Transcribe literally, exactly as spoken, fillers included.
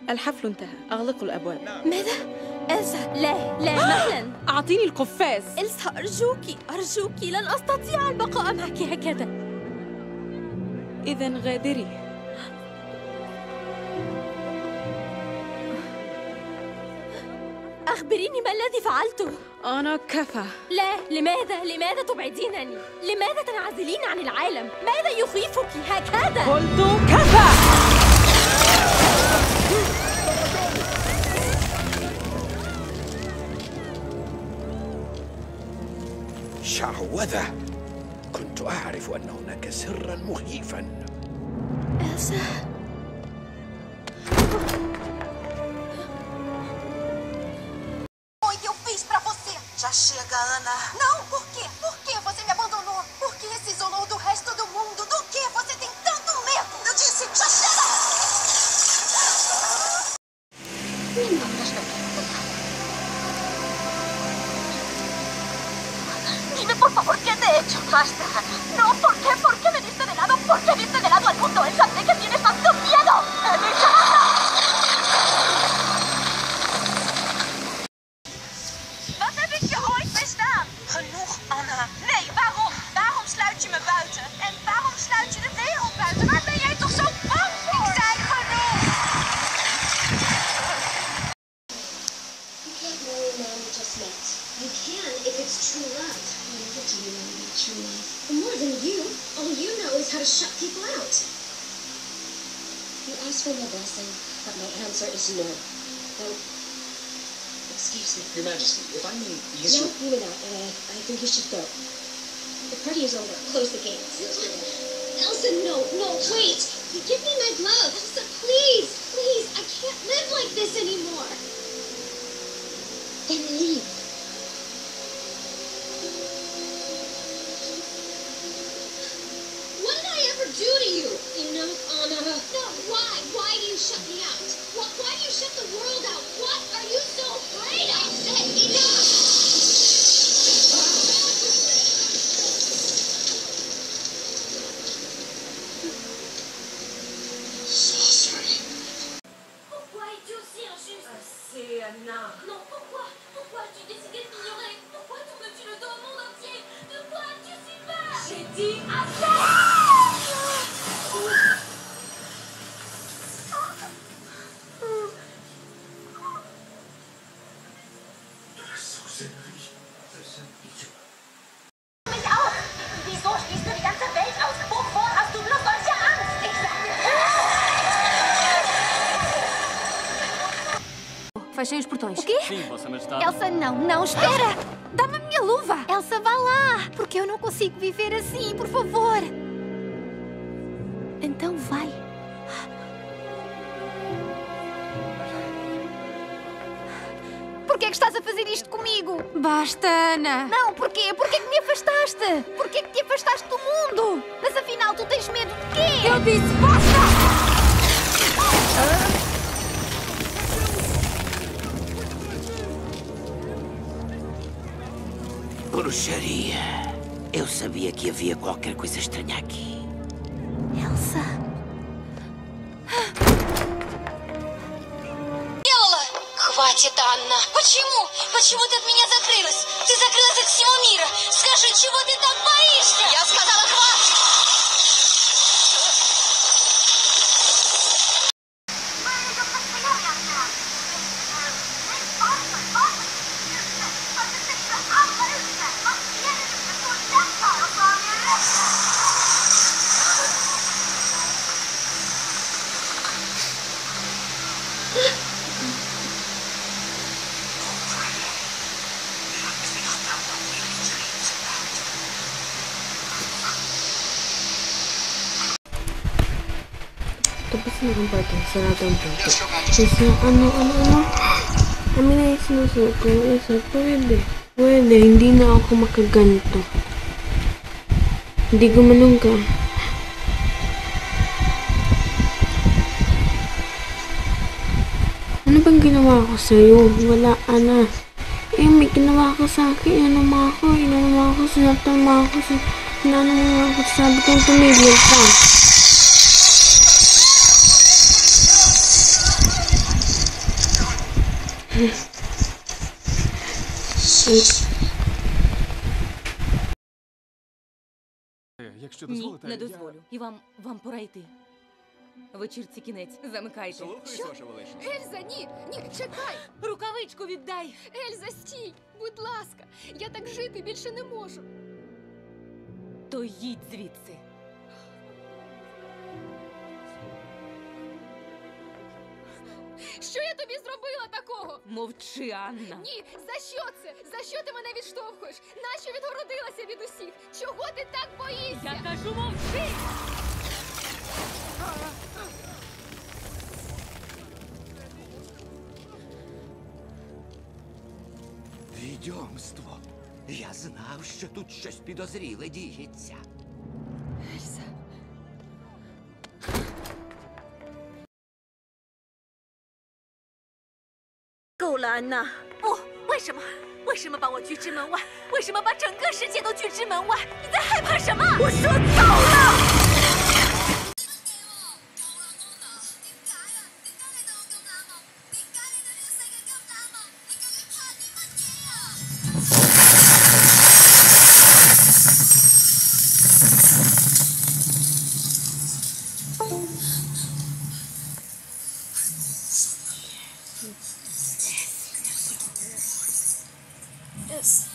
الحفل انتهى. أغلقوا الأبواب. ماذا؟ إلسا، لا لا مهلا. أعطيني القفاز. إلسا أرجوك أرجوك، لن أستطيع البقاء معك هكذا. إذن غادري. أخبريني ما الذي فعلته؟ أنا كفى. لا، لماذا؟ لماذا تبعدينني؟ لماذا تنعزلين عن العالم؟ ماذا يخيفك هكذا؟ قلت كفى! شعوذة! كنت أعرف أن هناك سرا مخيفا. إلسا. Já chega, Ana. Não, por quê? Por que você me abandonou? Por que se isolou do resto do mundo? Do que você tem tanto medo? Eu disse, já chega! Dime, por favor, ¿qué te he hecho? Basta. No, ¿por qué? ¿Por qué me diste de lado? ¿Por qué diste de lado al mundo? Elsa, sé que tienes tanto miedo. Elsa, genoeg, Anna. Nee, waarom? Waarom sluit je me buiten? En waarom sluit je de wereld buiten? Waar ben jij toch zo bang voor? Ik zei genoeg! You can't marry a man you just met. You can if it's true love. I never do you know about true love. And more than you, all you know is how to shut people out. You asked for my blessing, but my answer is no. No. Excuse me. Your Majesty, if I may use No, your... you may not. Uh, I think you should go. The party is over. Close the gates. Elsa, no, no, wait! Give me my glove! Elsa, please! Please! I can't live like this anymore! Then leave. What did I ever do to you? Enough, Anna. No, why? Why do you shut me out? Why, why do you shut the world out? What are you so afraid of? I said enough! Sorcery. Pourquoi es-tu aussi injuste? Assez, Anna. Non, pourquoi? Pourquoi as-tu décidé de m'ignorer? Pourquoi tournes-tu le dos au monde entier? De quoi as-tu si peur? J'ai dit assez! Wieso schließt du die ganze Welt aus? Wovor hast du bloß solche Angst? Ich sage... Fechem os portões. O quê? Sim, Vossa Majestade. Elsa, não, não, espera! Dá-me a minha luva! Elsa, vá lá! Porque eu não consigo viver assim, por favor! Então vai. Por que é que estás a fazer isto comigo? Basta, Ana! Não, porquê? Porquê que me afastaste? Porquê que te afastaste do mundo? Mas afinal, tu tens medo de quê? Eu disse basta! Bruxaria. Eu sabia que havia qualquer coisa estranha aqui. Elsa... Хватит, Анна! Почему? Почему ты от меня закрылась? Ты закрылась от всего мира! Скажи, чего ты так боишься? Я сказала, хватит! Tapos na ang party, sarado ang party. Kasi ano, ano, ano? Kami na yung sinusuko. Isa, pwede. Pwede, hindi na ako makaganto. Hindi gumanong ka. Ano bang ginawa ko sa'yo? Wala, Ana. Eh, may ginawa ka sa akin. Ano mo ako? Inano ako, sinatan mo ako. Inano mo ako. Sabi kong tumigil ka. Якщо Ні, дозволите, не я- дозволю. І вам, вам пора йти. Вечірці кінець. Замикайте. Слухаюсь, Ваша Величність. Ельза, ні, ні, чекай! Рукавичку віддай! Ельза, стій! Будь ласка, я так жити більше не можу. То їдь звідси. Що я тобі зробила такого? Мовчи, Анна. Ні, за що це? За що ти мене відштовхуєш? Нащо відгородилася від усіх? Чого ти так боїшся? Я кажу, мовчи! Відьомство. Я знав, що тут щось підозріле діється. Ельза. 够了，安娜！不，为什么？为什么把我拒之门外？为什么把整个世界都拒之门外？你在害怕什么？我说走了！ Yes.